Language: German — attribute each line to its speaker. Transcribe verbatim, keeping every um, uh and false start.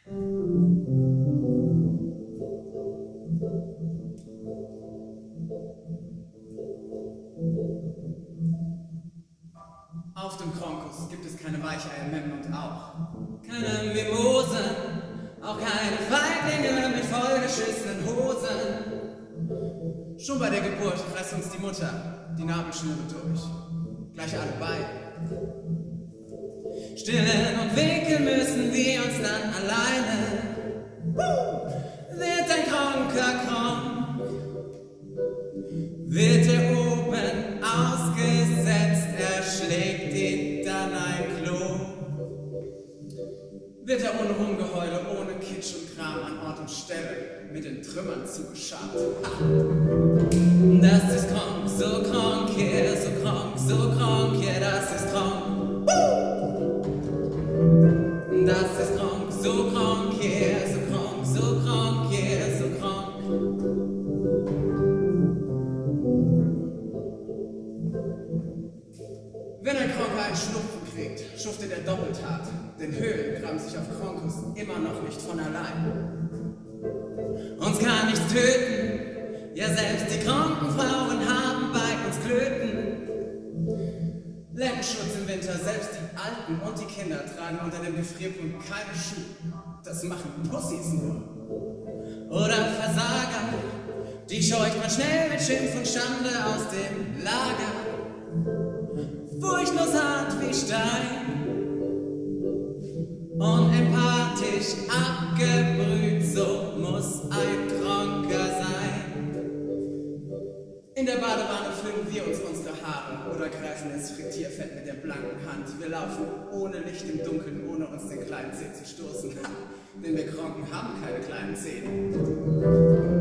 Speaker 1: Auf dem Kronkos gibt es keine Weicheier, Mem und auch keine Mimosen, auch keine Feiglinge mit vollgeschissenen Hosen. Schon bei der Geburt reißt uns die Mutter die Nabelschnüre durch, gleich alle bei. Stillen und winken müssen wir uns dann alleine. Wird ein Kronker krank, wird er oben ausgesetzt, er schlägt ihn dann ein Klo. Wird er ohne Rumgeheule, ohne Kitsch und Kram an Ort und Stelle mit den Trümmern zugescharrt. Das ist krank, so krank hier, so krank, so krank hier, das ist krank. Das ist krank, so krank hier, so krank, so krank hier, so krank. Wenn ein Kranker einen Schnupfen kriegt, schuftet er doppelt hart, denn Höhlen graben sich auf Kronkos immer noch nicht von allein. Uns kann nichts töten, ja selbst die kranken Frauen haben bei uns Klöten. Lendenschutz im Winter, selbst die Alten und die Kinder tragen unter dem Gefrierpunkt keine Schuhe. Das machen Pussys nur. Oder Versager, die scheucht man schnell mit Schimpf und Schande aus dem Lager. Furchtlos hart wie Stein, unempathisch abgebrüht, so muss ein Kranker sein. In der Badewanne föhnen wir uns unsere Haare oder greifen ins Frittierfett mit der blanken Hand. Wir laufen ohne Licht im Dunkeln, ohne uns den kleinen Zeh zu stoßen. Denn wir Kranken haben keine kleinen Zähne.